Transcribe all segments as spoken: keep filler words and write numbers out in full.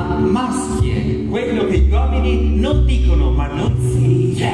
ma maschie, quello che gli uomini non dicono ma non si dice.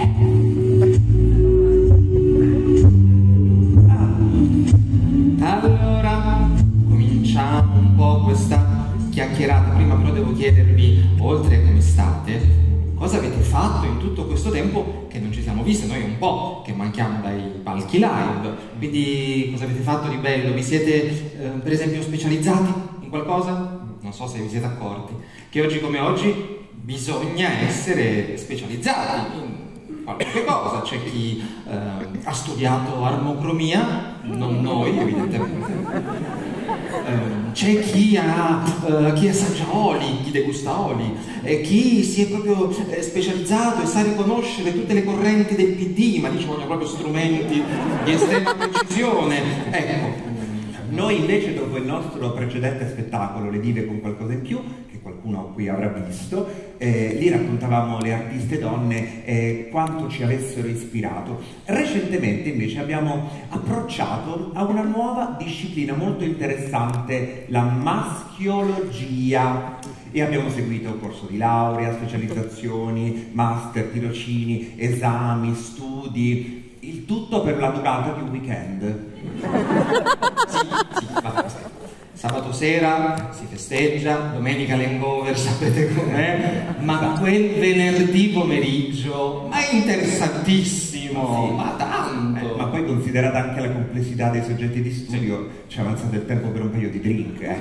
Ah. Allora, cominciamo un po' questa chiacchierata. Prima però devo chiedervi, oltre a come state, cosa avete fatto in tutto questo tempo che non ci siamo visti? Noi un po' che manchiamo dai palchi live, quindi cosa avete fatto di bello? Vi siete eh, per esempio specializzati in qualcosa? Non so se vi siete accorti che oggi come oggi bisogna essere specializzati in qualche cosa. C'è chi eh, ha studiato armocromia, non noi evidentemente. Uh, c'è chi, ha, uh, chi assaggia oli, chi degusta oli, e chi si è proprio eh, specializzato e sa riconoscere tutte le correnti del P D, ma lì ci vogliono proprio strumenti di estrema precisione. Ecco. Noi invece, dopo il nostro precedente spettacolo, Le Dive con qualcosa in più, che qualcuno qui avrà visto, eh, lì raccontavamo le artiste donne eh, quanto ci avessero ispirato. Recentemente invece abbiamo approcciato a una nuova disciplina molto interessante, la maschiologia, e abbiamo seguito un corso di laurea, specializzazioni, master, tirocini, esami, studi, il tutto per la durata di un weekend. Sì, sì, ma sabato sera si festeggia, domenica l'hangover, sapete com'è, ma quel venerdì pomeriggio, ma è interessantissimo, sì, ma tanto. Eh, ma poi considerata anche la complessità dei soggetti di studio, sì, ci è avanzato il tempo per un paio di drink. Eh.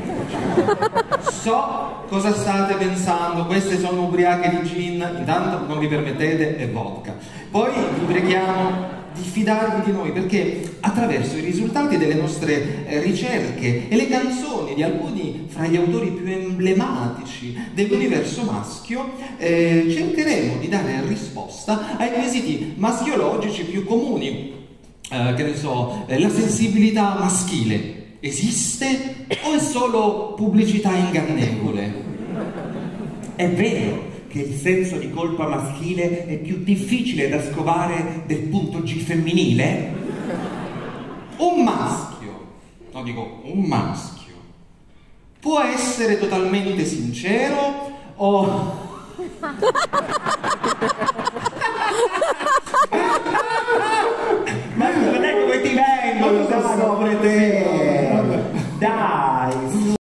So cosa state pensando, queste sono ubriache di gin, intanto non vi permettete, è vodka. Poi vi preghiamo di fidarvi di noi, perché attraverso i risultati delle nostre eh, ricerche e le canzoni di alcuni fra gli autori più emblematici dell'universo maschio eh, cercheremo di dare risposta ai quesiti maschiologici più comuni. Eh, che ne so, eh, la sensibilità maschile esiste o è solo pubblicità ingannevole? È vero che il senso di colpa maschile è più difficile da scovare del punto G femminile? Un maschio, no dico un maschio, può essere totalmente sincero o...